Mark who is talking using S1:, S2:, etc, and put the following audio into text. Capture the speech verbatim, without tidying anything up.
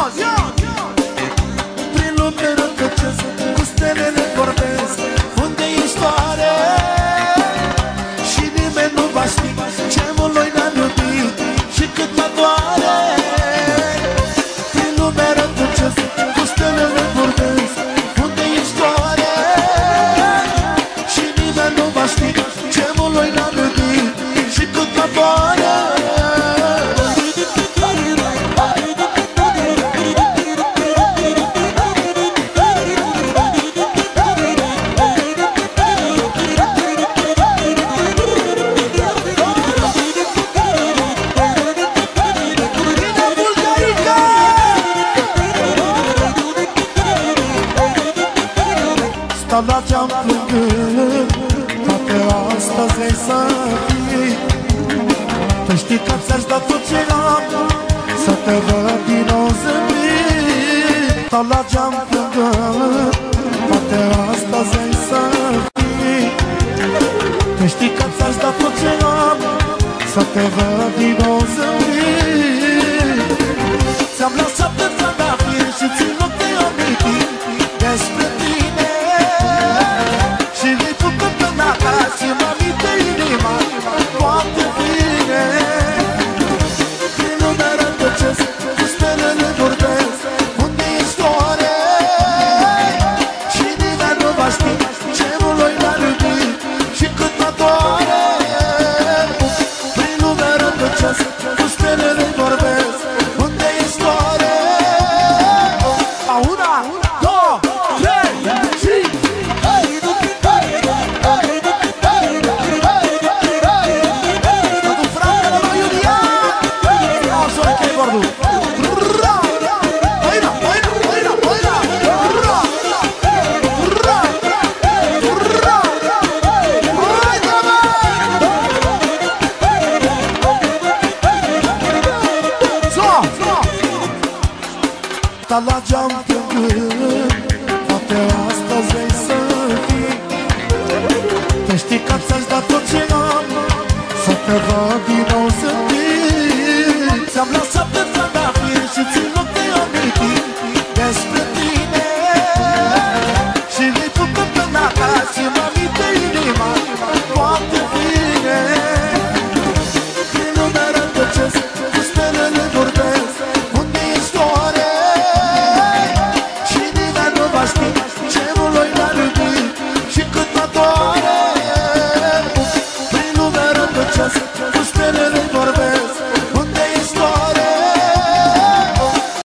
S1: Prin lume rătăcesc, cu stelele vorbesc. Unde e soare și nimeni nu va ști ce mult noi ne-am iubit și cât mă doare. Prin lume rătăcesc, cu stelele vorbesc. Unde e soare și nimeni nu va ști ce mult noi ne-am iubit și cât mă doare. Stau la geam plângând, poate astăzi vrei să fii. Tu știi că ți-aș da tot ce am, să te văd din nou zâmbit. Stau la geam plângând, poate astăzi vrei să fii. Tu știi că ți-aș da tot ce am, să te văd din nou zâmbit. Ți-am lăsat în trandafir și țin loc de amintit despre tine. Și le făcut până acasă și mă minte inima foarte bine. Prin lumea rătăcesc, cu stelele vorbesc. Unde e soare și nimeni nu va ști ce mult noi ne-am iubit și cât mă doare. Prin lumea rătăcesc, cu stelele vorbesc. Unde e soare. A una, două, trei și... Stau la geam plângând,